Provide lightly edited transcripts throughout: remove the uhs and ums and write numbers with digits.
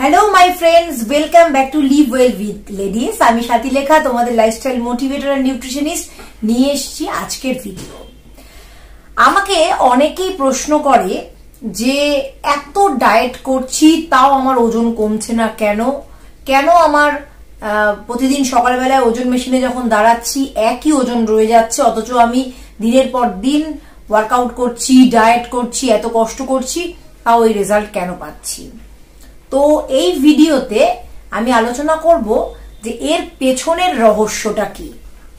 Hello my friends, welcome back to live well with ladies. আমি সাথী লেখা, তোমাদের lifestyle motivator আর nutritionist নিয়ে এসেছি আজকের ভিডিও। আমাকে অনেকেই প্রশ্ন করে যে এত ডায়েট করছি তাও আমার ওজন কমছে না কেন, কেন আমার প্রতিদিন সকালবেলায় ওজন মেশিনে যখন দাঁড়াচ্ছি একই ওজন রয়ে যাচ্ছে, অথচ আমি দিনের পর দিন ওয়ার্কআউট করছি, ডায়েট করছি, এত কষ্ট করছি, তাও এই রেজাল্ট কেন পাচ্ছি। তো এই ভিডিওতে আমি আলোচনা করব যে এর পেছনের রহস্যটা কি।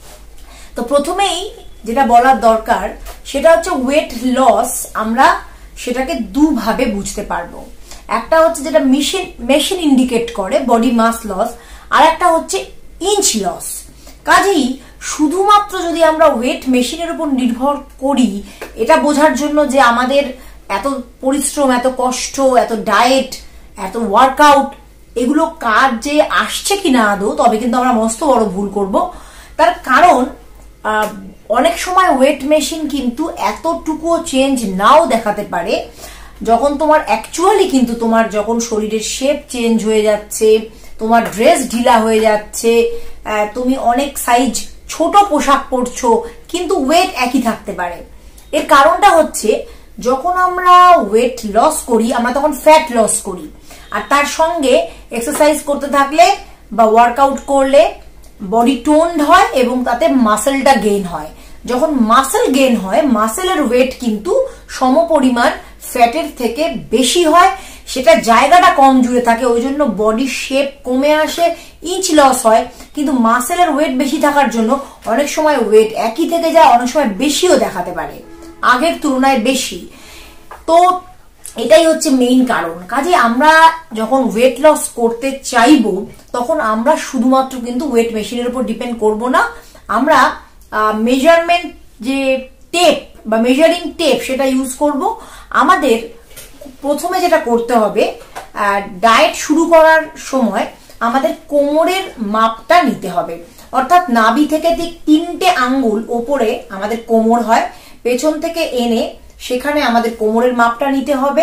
তো প্রথমেই যেটা বলার দরকার সেটা হচ্ছে ওয়েট লস আমরা সেটাকে দুভাবে বুঝতে পারবো। একটা হচ্ছে যেটা মেশিন ইন্ডিকেট করে বডি মাস লস, আর একটা হচ্ছে ইঞ্চ লস। কাজেই শুধুমাত্র যদি আমরা ওয়েট মেশিনের উপর নির্ভর করি এটা বোঝার জন্য যে আমাদের এত পরিশ্রম, এত কষ্ট, এত ডায়েট, এত ওয়ার্কআউট এগুলো কাজ যে আসছে কিনা আদৌ, তবে কিন্তু আমরা মস্ত বড় ভুল করব। তার কারণ অনেক সময় ওয়েট মেশিন কিন্তু এতটুকুও চেঞ্জ নাও দেখাতে পারে। যখন তোমার অ্যাকচুয়ালি কিন্তু তোমার যখন শরীরের শেপ চেঞ্জ হয়ে যাচ্ছে, তোমার ড্রেস ঢিলা হয়ে যাচ্ছে, তুমি অনেক সাইজ ছোট পোশাক পরছো, কিন্তু ওয়েট একই থাকতে পারে। এর কারণটা হচ্ছে যখন আমরা ওয়েট লস করি আমরা তখন ফ্যাট লস করি, আর তার সঙ্গে এক্সারসাইজ করতে থাকলে বা ওয়ার্কআউট করলে বডি টোনড হয় এবং তাতে মাসেলটা গেইন হয়। যখন মাসেল গেইন হয়, মাসেলের ওয়েট কিন্তু সমপরিমাণ ফ্যাটের থেকে বেশি হয়, সেটা জায়গাটা কম জুড়ে থাকে, ওই জন্য বডি শেপ কমে আসে, ইঞ্চ লস হয়। কিন্তু মাসেলের ওয়েট বেশি থাকার জন্য অনেক সময় ওয়েট একই থেকে যায়, অনেক সময় বেশিও দেখাতে পারে, আগের তুলনায় বেশি। তো এটাই হচ্ছে মেইন কারণ। কাজে আমরা যখন ওয়েট লস করতে চাইবো তখন আমরা শুধুমাত্র কিন্তু ওয়েট মেশিনের উপর ডিপেন্ড করব না, আমরা মেজারমেন্ট যে টেপ বা মেজারিং টেপ সেটা ইউজ করব। আমাদের প্রথমে যেটা করতে হবে, ডায়েট শুরু করার সময় আমাদের কোমরের মাপটা নিতে হবে। অর্থাৎ নাভি থেকে ঠিক 3টে আঙ্গুল ওপরে আমাদের কোমর হয়, পেছন থেকে এনে সেখানে আমাদের কোমরের মাপটা নিতে হবে।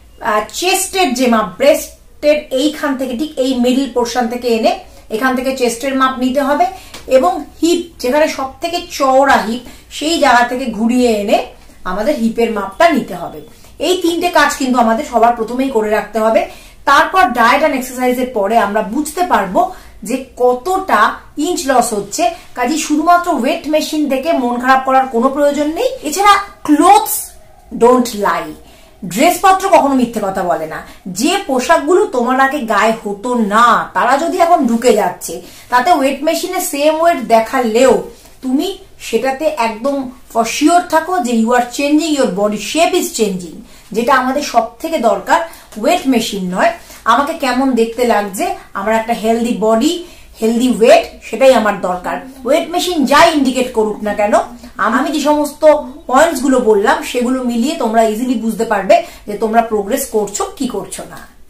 চেস্টের যে মাপ, ব্রেস্টের এইখান থেকে ঠিক এই মিডল পোর্শন থেকে এনে এখান থেকে চেস্টের মাপ নিতে হবে, এবং হিপ যেখানে সব থেকে চওড়া হিপ সেই জায়গা থেকে ঘুরিয়ে এনে আমাদের হিপের মাপটা নিতে হবে। এই 3টে কাজ কিন্তু আমাদের সবার প্রথমেই করে রাখতে হবে। তারপর ডায়েট অ্যান্ড এক্সারসাইজের পরে আমরা বুঝতে পারবো যে কতটা ইঞ্চ লস হচ্ছে। কাজে শুধুমাত্র ওয়েট মেশিন থেকে মন খারাপ করার কোনো প্রয়োজন নেই। এছাড়া ক্লোথস ডোন্ট লাই, ড্রেসপত্র কখনো মিথ্যে কথা বলে না। যে পোশাকগুলো তোমার আগে গায়ে হতো না তারা যদি এখন ঢুকে যাচ্ছে, তাতে ওয়েট মেশিনে সেম ওয়েট দেখালেও তুমি সেটাতে একদম ফর শিওর থাকো যে you are changing, your body shape is changing. যেটা আমাদের সব থেকে দরকার ওয়েট মেশিন নয়, আমাকে কেমন দেখতে লাগছে, আমার একটা হেলদি বডি, হেলদি ওয়েট, সেটাই আমার দরকার। ওয়েট মেশিন যাই ইন্ডিকেট করুক না কেন, আমি যে সমস্ত পয়েন্টস গুলো বললাম সেগুলো মিলিয়ে তোমরা ইজিলি বুঝতে পারবে যে তোমরা প্রোগ্রেস করছো কি করছো না।